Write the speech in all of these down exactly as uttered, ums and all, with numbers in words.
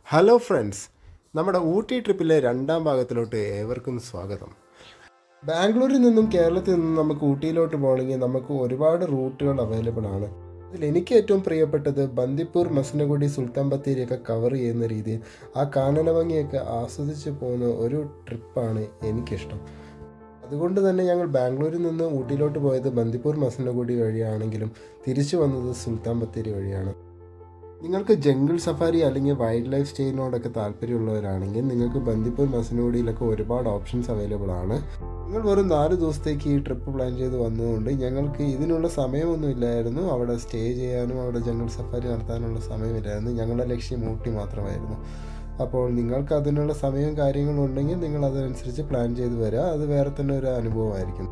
Hello friends, നമ്മുടെ ഊട്ടി ട്രിപ്പിലെ രണ്ടാം ഭാഗത്തിലോട്ട് ഏവർക്കും സ്വാഗതം. ബാംഗ്ലൂരിൽ നിന്നും കേരളത്തിൽ നിന്നും നമുക്ക് ഊട്ടിയിലോട്ട് പോകണമെങ്കിൽ നമുക്ക് ഒരുപാട് റൂട്ടുകൾ അവൈലബിൾ ആണ്. അതിൽ എനിക്ക് ഏറ്റവും പ്രിയപ്പെട്ടത് ബന്ദിപ്പൂർ, മസിനഗുഡി, സുൽത്താൻ ബത്തേരിയൊക്കെ കവർ ചെയ്യുന്ന രീതിയിൽ ആ കാനന ഭംഗിയൊക്കെ ആസ്വദിച്ച് പോകുന്ന ഒരു ട്രിപ്പാണ് എനിക്കിഷ്ടം. അതുകൊണ്ട് തന്നെ ഞങ്ങൾ ബാംഗ്ലൂരിൽ നിന്ന് ഊട്ടിയിലോട്ട് പോയത് ബന്ദിപ്പൂർ, മസിനഗുഡി വഴിയാണെങ്കിലും തിരിച്ചു വന്നത് സുൽത്താൻ ബത്തേരി വഴിയാണ്. നിങ്ങൾക്ക് ജംഗിൾ സഫാരി അല്ലെങ്കിൽ വൈൽഡ് ലൈഫ് സ്റ്റൈലിനോടൊക്കെ താല്പര്യമുള്ളവരാണെങ്കിൽ നിങ്ങൾക്ക് ബന്ദിപ്പൂർ, മസിനഗുഡിയിലൊക്കെ ഒരുപാട് ഓപ്ഷൻസ് അവൈലബിൾ ആണ്. നിങ്ങൾ വെറും നാല് ദിവസത്തേക്ക് ഈ ട്രിപ്പ് പ്ലാൻ ചെയ്ത് വന്നതുകൊണ്ട് ഞങ്ങൾക്ക് ഇതിനുള്ള സമയമൊന്നും ഇല്ലായിരുന്നു. അവിടെ സ്റ്റേ ചെയ്യാനും അവിടെ ജംഗിൾ സഫാരി നടത്താനുള്ള സമയമില്ലായിരുന്നു. ഞങ്ങളുടെ ലക്ഷ്യം ഊട്ടി മാത്രമായിരുന്നു. അപ്പോൾ നിങ്ങൾക്ക് അതിനുള്ള സമയവും കാര്യങ്ങളും ഉണ്ടെങ്കിൽ നിങ്ങൾ അതനുസരിച്ച് പ്ലാൻ ചെയ്ത് വരിക. അത് വേറെ തന്നെ ഒരു അനുഭവമായിരിക്കും.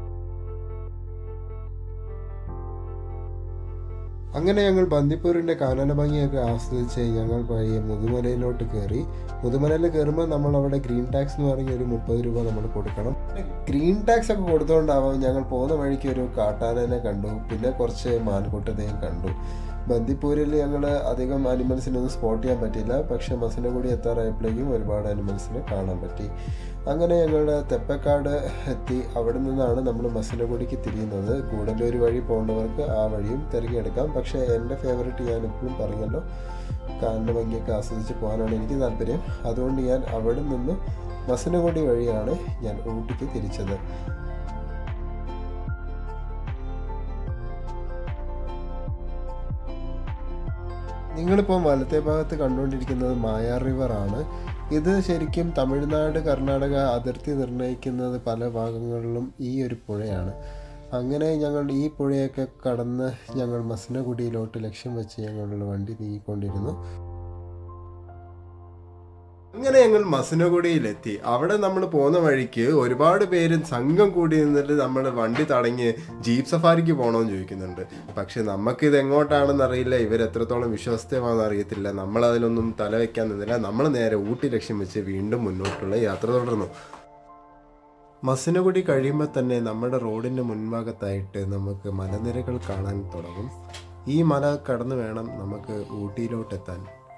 അങ്ങനെ ഞങ്ങൾ ബന്ദിപ്പൂരിൻ്റെ കാനന ഭംഗിയൊക്കെ ആസ്വദിച്ച് ഞങ്ങൾ വഴി മുതുമലയിലോട്ട് കയറി. മുതുമലയിൽ കയറുമ്പോൾ നമ്മൾ അവിടെ ഗ്രീൻ ടാക്സ് എന്ന് പറഞ്ഞ ഒരു മുപ്പത് രൂപ നമ്മൾ കൊടുക്കണം. ഗ്രീൻ ടാക്സ് ഒക്കെ കൊടുത്തുകൊണ്ടാവാം ഞങ്ങൾ പോകുന്ന വഴിക്ക് ഒരു കാട്ടാനനെ കണ്ടു, പിന്നെ കുറച്ച് മാൻകൂട്ടത്തെയും കണ്ടു. ബന്ദിപ്പൂരിൽ ഞങ്ങൾ അധികം അനിമൽസിനൊന്നും സ്പോട്ട് ചെയ്യാൻ പറ്റിയില്ല, പക്ഷേ മസിനഗുഡി എത്താറായപ്പോഴേക്കും ഒരുപാട് അനിമൽസിനെ കാണാൻ പറ്റി. അങ്ങനെ ഞങ്ങൾ തെപ്പക്കാട് എത്തി. അവിടെ നിന്നാണ് നമ്മൾ മസിനഗുഡിക്ക് തിരിയുന്നത്. ഗൂഡല്ലൂർ വഴി പോകേണ്ടവർക്ക് ആ വഴിയും തിരഞ്ഞെടുക്കാം. പക്ഷേ എൻ്റെ ഫേവറേറ്റ് ഞാൻ എപ്പോഴും പറഞ്ഞല്ലോ, കാനന ഭംഗിയൊക്കെ ആസ്വദിച്ച് പോകാനാണ് എനിക്ക് താല്പര്യം. അതുകൊണ്ട് ഞാൻ അവിടെ നിന്ന് മസിനഗുഡി വഴിയാണ് ഞാൻ ഊട്ടിക്ക് തിരിച്ചത്. നിങ്ങളിപ്പോൾ വലത്തെ ഭാഗത്ത് കണ്ടുകൊണ്ടിരിക്കുന്നത് മായാർ റിവറാണ്. ഇത് ശരിക്കും തമിഴ്നാട്, കർണാടക അതിർത്തി നിർണ്ണയിക്കുന്നത് പല ഭാഗങ്ങളിലും ഈ ഒരു പുഴയാണ്. അങ്ങനെ ഞങ്ങൾ ഈ പുഴയൊക്കെ കടന്ന് ഞങ്ങൾ മസിനഗുഡിയിലോട്ട് ലക്ഷ്യം വെച്ച് ഞങ്ങളുടെ വണ്ടി നീങ്ങിക്കൊണ്ടിരുന്നു. അങ്ങനെ ഞങ്ങൾ മസിനഗുഡിയിലെത്തി. അവിടെ നമ്മൾ പോകുന്ന വഴിക്ക് ഒരുപാട് പേര് സംഘം കൂടി നിന്നിട്ട് നമ്മൾ വണ്ടി തടഞ്ഞ് ജീപ്പ് സഫാരിക്ക് പോകണമെന്ന് ചോദിക്കുന്നുണ്ട്. പക്ഷെ നമുക്കിത് എങ്ങോട്ടാണെന്ന് അറിയില്ല, ഇവരെത്രത്തോളം വിശ്വസ്തമാണെന്ന് അറിയത്തില്ല. നമ്മളതിലൊന്നും തല വയ്ക്കാൻ നിന്നില്ല. നമ്മൾ നേരെ ഊട്ടി ലക്ഷ്യം വെച്ച് വീണ്ടും മുന്നോട്ടുള്ള യാത്ര തുടർന്നു. മസിനഗുഡി കഴിയുമ്പോൾ തന്നെ നമ്മുടെ റോഡിൻ്റെ മുൻഭാഗത്തായിട്ട് നമുക്ക് മലനിരകൾ കാണാൻ തുടങ്ങും. ഈ മല കടന്നു വേണം നമുക്ക് ഊട്ടിയിലോട്ടെത്താൻ.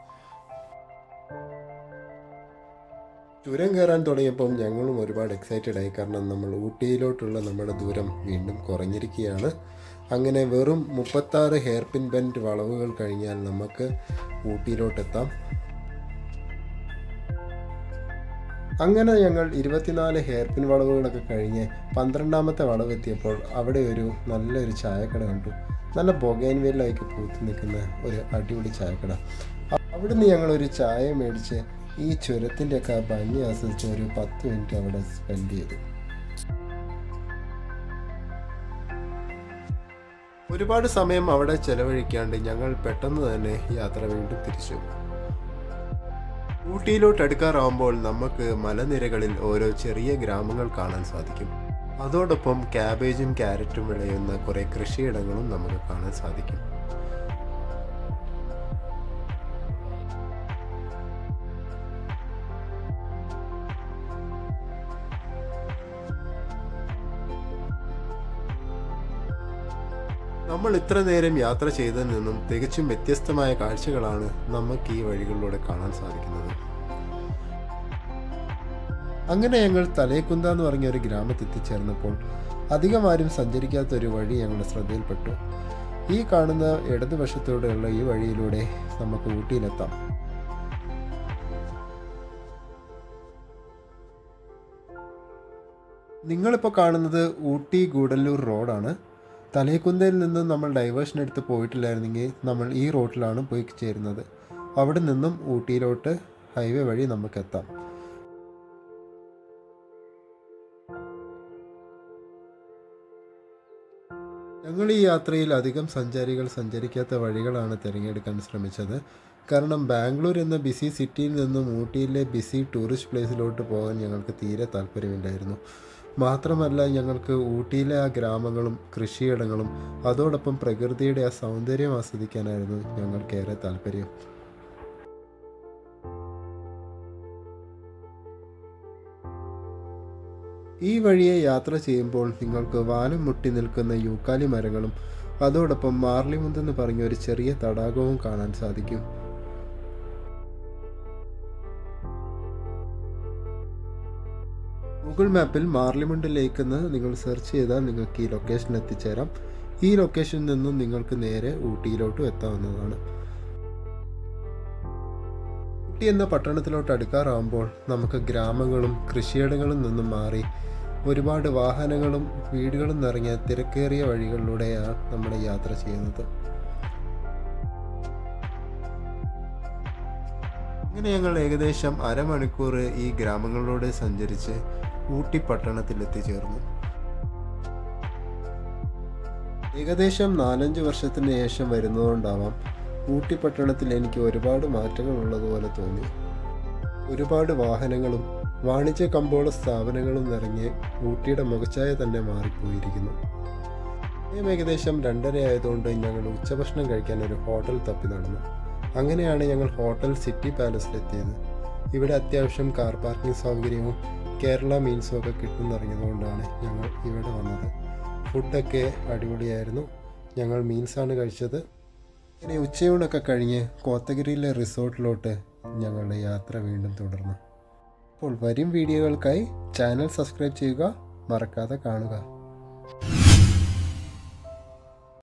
ചുരം കയറാൻ തുടങ്ങിയപ്പം ഞങ്ങളും ഒരുപാട് എക്സൈറ്റഡ് ആയി. കാരണം നമ്മൾ ഊട്ടിയിലോട്ടുള്ള നമ്മുടെ ദൂരം വീണ്ടും കുറഞ്ഞിരിക്കുകയാണ്. അങ്ങനെ വെറും മുപ്പത്താറ് ഹെയർ പിൻ ബെൻഡ് വളവുകൾ കഴിഞ്ഞാൽ നമുക്ക് ഊട്ടിയിലോട്ടെത്താം. അങ്ങനെ ഞങ്ങൾ ഇരുപത്തിനാല് ഹെയർ പിൻ വളവുകളൊക്കെ കഴിഞ്ഞ് പന്ത്രണ്ടാമത്തെ വളവെത്തിയപ്പോൾ അവിടെ ഒരു നല്ലൊരു ചായക്കട കണ്ടു. നല്ല ബൊഗൈൻവില്ലയൊക്കെ പൂത്ത് നിൽക്കുന്ന ഒരു അടിപൊളി ചായക്കട. അവിടുന്ന് ഞങ്ങളൊരു ചായ മേടിച്ച് ഈ ചുരത്തിൻ്റെ ഒക്കെ ഭംഗി ആസ്വദിച്ച് ഒരു പത്ത് മിനിറ്റ് അവിടെ സ്പെൻഡ് ചെയ്തു. ഒരുപാട് സമയം അവിടെ ചെലവഴിക്കാണ്ട് ഞങ്ങൾ പെട്ടെന്ന് തന്നെ യാത്ര വീണ്ടും തിരിച്ചു. ഊട്ടിയിലോട്ട് അടുക്കാറാവുമ്പോൾ നമുക്ക് മലനിരകളിൽ ഓരോ ചെറിയ ഗ്രാമങ്ങൾ കാണാൻ സാധിക്കും. അതോടൊപ്പം ക്യാബേജും ക്യാരറ്റും വിളയുന്ന കുറേ കൃഷിയിടങ്ങളും നമുക്ക് കാണാൻ സാധിക്കും. നമ്മൾ ഇത്ര നേരം യാത്ര ചെയ്തതിൽ നിന്നും തികച്ചും വ്യത്യസ്തമായ കാഴ്ചകളാണ് നമുക്ക് ഈ വഴികളിലൂടെ കാണാൻ സാധിക്കുന്നത്. അങ്ങനെ ഞങ്ങൾ തലേക്കുന്ത എന്ന് പറഞ്ഞ ഒരു ഗ്രാമത്തിൽ എത്തിച്ചേർന്നപ്പോൾ അധികം ആരും സഞ്ചരിക്കാത്ത ഒരു വഴി ഞങ്ങളുടെ ശ്രദ്ധയിൽപ്പെട്ടു. ഈ കാണുന്ന ഇടതുവശത്തൂടെയുള്ള ഈ വഴിയിലൂടെ നമുക്ക് ഊട്ടിയിലെത്താം. നിങ്ങളിപ്പോൾ കാണുന്നത് ഊട്ടി ഗൂഡല്ലൂർ റോഡാണ്. തലേക്കുന്തയിൽ നിന്ന് നമ്മൾ ഡൈവേഷൻ എടുത്ത് പോയിട്ടില്ലായിരുന്നെങ്കിൽ നമ്മൾ ഈ റോഡിലാണ് പോയി ചേരുന്നത്. അവിടെ നിന്നും ഊട്ടിയിലോട്ട് ഹൈവേ വഴി നമുക്കെത്താം. ഞങ്ങൾ ഈ യാത്രയിൽ അധികം സഞ്ചാരികൾ സഞ്ചരിക്കാത്ത വഴികളാണ് തിരഞ്ഞെടുക്കാൻ ശ്രമിച്ചത്. കാരണം ബാംഗ്ലൂർ എന്ന ബിസി സിറ്റിയിൽ നിന്നും ഊട്ടിയിലെ ബിസി ടൂറിസ്റ്റ് പ്ലേസിലോട്ട് പോകാൻ ഞങ്ങൾക്ക് തീരെ താല്പര്യമില്ലായിരുന്നു. മാത്രമല്ല ഞങ്ങൾക്ക് ഊട്ടിയിലെ ആ ഗ്രാമങ്ങളും കൃഷിയിടങ്ങളും അതോടൊപ്പം പ്രകൃതിയുടെ ആ സൗന്ദര്യം ആസ്വദിക്കാനായിരുന്നു ഞങ്ങൾക്കേറെ താല്പര്യം. ഈ വഴിയെ യാത്ര ചെയ്യുമ്പോൾ നിങ്ങൾക്ക് വാനം മുട്ടി നിൽക്കുന്ന യൂക്കാലി മരങ്ങളും അതോടൊപ്പം മാർലിമുന്തെന്ന് പറഞ്ഞ ഒരു ചെറിയ തടാകവും കാണാൻ സാധിക്കും. ഗൂഗിൾ മാപ്പിൽ മാർലിമുണ്ട് ലേക്ക് എന്ന് നിങ്ങൾ സെർച്ച് ചെയ്താൽ നിങ്ങൾക്ക് ഈ ലൊക്കേഷൻ എത്തിച്ചേരാം. ഈ ലൊക്കേഷനിൽ നിന്നും നിങ്ങൾക്ക് നേരെ ഊട്ടിയിലോട്ടും എത്താവുന്നതാണ്. ഊട്ടി എന്ന പട്ടണത്തിലോട്ട് അടുക്കാറാകുമ്പോൾ നമുക്ക് ഗ്രാമങ്ങളും കൃഷിയിടങ്ങളിൽ നിന്നും മാറി ഒരുപാട് വാഹനങ്ങളും വീടുകളും നിറഞ്ഞ തിരക്കേറിയ വഴികളിലൂടെയാണ് നമ്മുടെ യാത്ര ചെയ്യുന്നത്. അങ്ങനെ ഞങ്ങൾ ഏകദേശം അരമണിക്കൂർ ഈ ഗ്രാമങ്ങളിലൂടെ സഞ്ചരിച്ച് ഊട്ടി പട്ടണത്തിൽ എത്തിച്ചേർന്നു. ഏകദേശം നാലഞ്ച് വർഷത്തിന് ശേഷം വരുന്നതുകൊണ്ടാവാം ഊട്ടി പട്ടണത്തിൽ എനിക്ക് ഒരുപാട് മാറ്റങ്ങൾ ഉള്ളതുപോലെ തോന്നി. ഒരുപാട് വാഹനങ്ങളും വാണിജ്യ കമ്പോള സ്ഥാപനങ്ങളും നിറഞ്ഞ് ഊട്ടിയുടെ മുഖച്ഛായ തന്നെ മാറിപ്പോയിരിക്കുന്നു. സമയം ഏകദേശം രണ്ടര ആയതുകൊണ്ട് ഞങ്ങൾ ഉച്ചഭക്ഷണം കഴിക്കാൻ ഒരു ഹോട്ടൽ തപ്പി നടന്നു. അങ്ങനെയാണ് ഞങ്ങൾ ഹോട്ടൽ സിറ്റി പാലസിലെത്തിയത്. ഇവിടെ അത്യാവശ്യം കാർ പാർക്കിംഗ് സൗകര്യവും കേരള മീൽസും ഒക്കെ കിട്ടുന്നറിഞ്ഞതുകൊണ്ടാണ് ഞങ്ങൾ ഇവിടെ വന്നത്. ഫുഡൊക്കെ അടിപൊളിയായിരുന്നു. ഞങ്ങൾ മീൽസാണ് കഴിച്ചത്. ഇങ്ങനെ ഉച്ചയൂണൊക്കെ കഴിഞ്ഞ് കോത്തഗിരിയിലെ റിസോർട്ടിലോട്ട് ഞങ്ങളുടെ യാത്ര വീണ്ടും തുടർന്നു. അപ്പോൾ വരും വീഡിയോകൾക്കായി ചാനൽ സബ്സ്ക്രൈബ് ചെയ്യുക, മറക്കാതെ കാണുക.